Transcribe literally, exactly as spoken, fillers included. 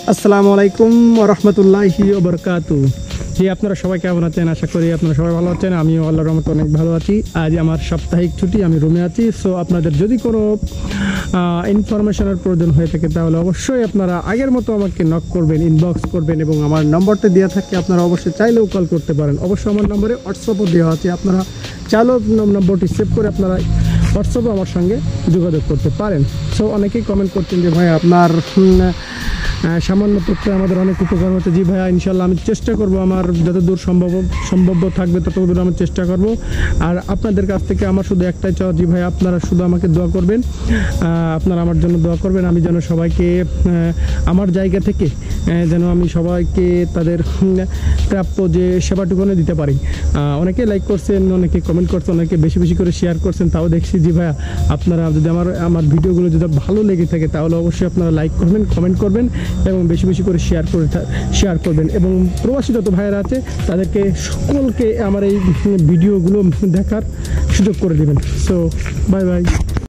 আসসালামু আলাইকুম ওয়া রাহমাতুল্লাহি ওয়া বারাকাতুহু। জি, আপনারা সবাই কেমন আছেন? আশা করি আপনারা সবাই ভালো আছেন। আমিও আল্লাহর রহমতে অনেক ভালো আছি। আজ আমার সাপ্তাহিক ছুটি, আমি রুমে আছি। সো আপনাদের যদি কোনো ইনফরমেশনের প্রয়োজন হয়ে থাকে তাহলে অবশ্যই আপনারা আগের মতো আমাকে নক করবেন, ইনবক্স করবেন এবং আমার নম্বরটা দেওয়া থাকে, আপনারা অবশ্যই চাইলেও কল করতে পারেন। অবশ্যই আমার নম্বরে হোয়াটসঅ্যাপও দেওয়া আছে, আপনারা চাইলেও নম্বরটি সেভ করে আপনারা হোয়াটসঅ্যাপে আমার সঙ্গে যোগাযোগ করতে পারেন। সো অনেকেই কমেন্ট করছেন যে ভাই আপনার সামান্য তথ্য আমাদের অনেক উপকার হচ্ছে। জি ভাইয়া, ইনশাল্লাহ আমি চেষ্টা করব, আমার যতদূর সম্ভব সম্ভব থাকবে ততদূর আমি চেষ্টা করব। আর আপনাদের কাছ থেকে আমার শুধু একটাই চাওয়া, জি ভাই আপনারা শুধু আমাকে দোয়া করবেন, আপনারা আমার জন্য দোয়া করবেন, আমি যেন সবাইকে আমার জায়গা থেকে যেন আমি সবাইকে তাদের প্রাপ্য যে সেবাটুকুনে দিতে পারি। অনেকে লাইক করছেন, অনেকে কমেন্ট করছেন, অনেকে বেশি বেশি করে শেয়ার করছেন, তাও দেখছি। জি ভাইয়া, আপনারা যদি আমার আমার ভিডিওগুলো যদি ভালো লেগে থাকে তাহলে অবশ্যই আপনারা লাইক করবেন, কমেন্ট করবেন এবং বেশি বেশি করে শেয়ার করে শেয়ার করবেন। এবং প্রবাসী যত ভাইয়েরা আছে তাদেরকে সকলকে আমার এই ভিডিওগুলো দেখার সুযোগ করে দেবেন। So bye by.